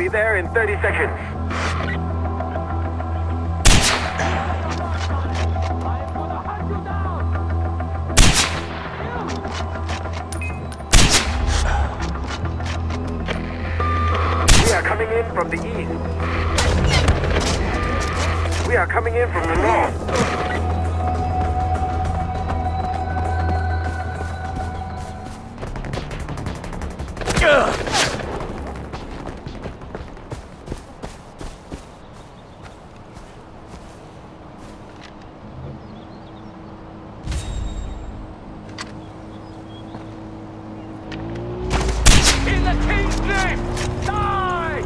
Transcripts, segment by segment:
be there in 30 seconds. We are coming in from the east. We are coming in from the north. In the king's name, die!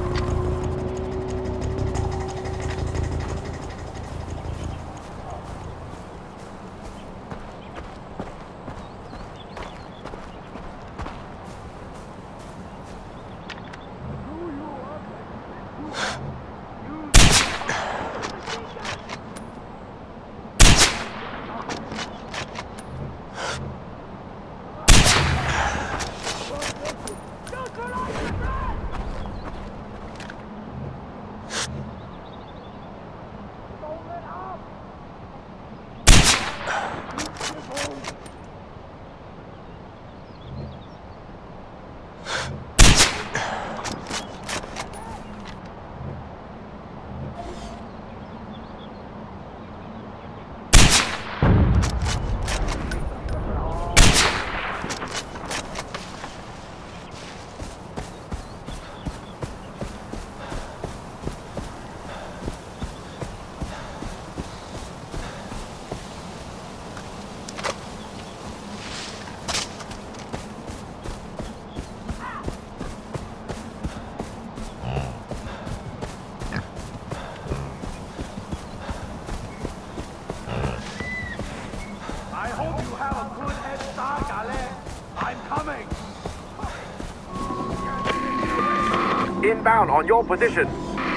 I hope you have a good head start, Gale. I'm coming. Inbound on your position.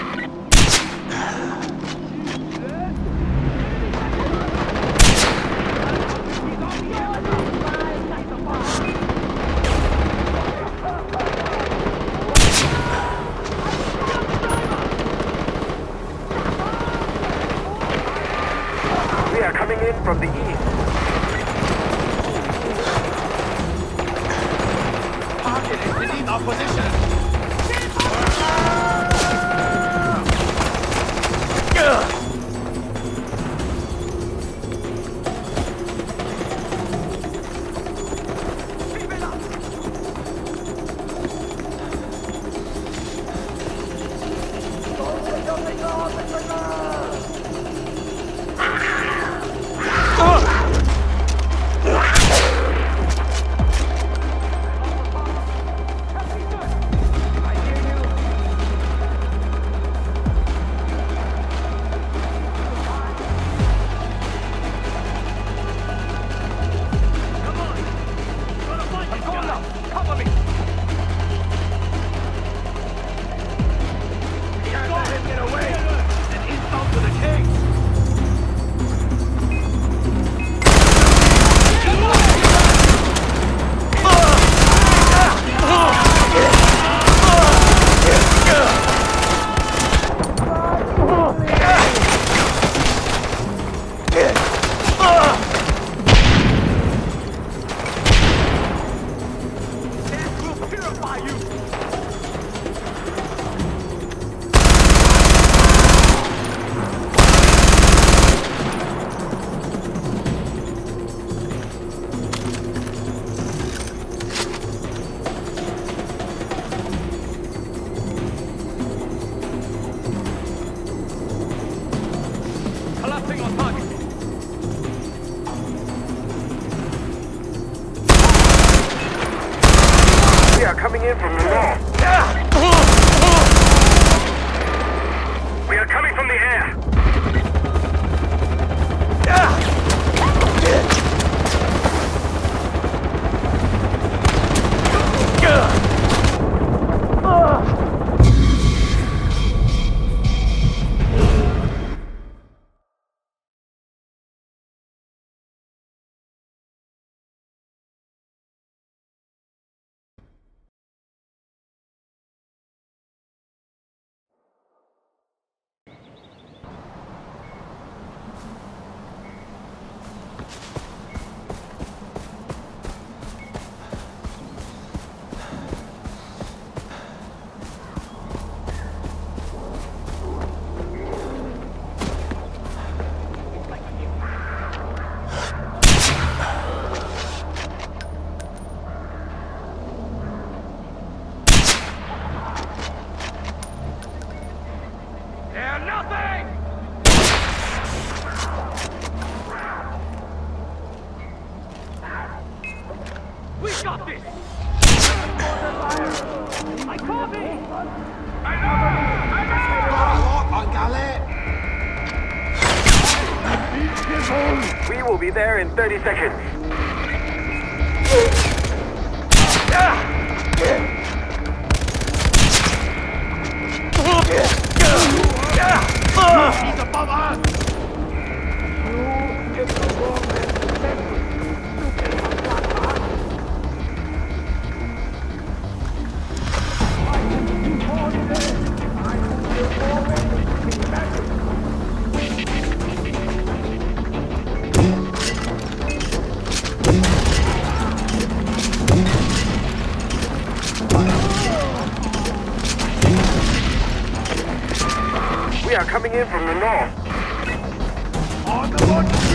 We are coming in from the east. Target is beneath our position. Cover me! Can't let him get away! It's an insult to the king! Collapsing on target. We are coming in from the north. We are coming from the air. We will be there in 30 seconds. He's above us! We are coming in from the north. On the boat!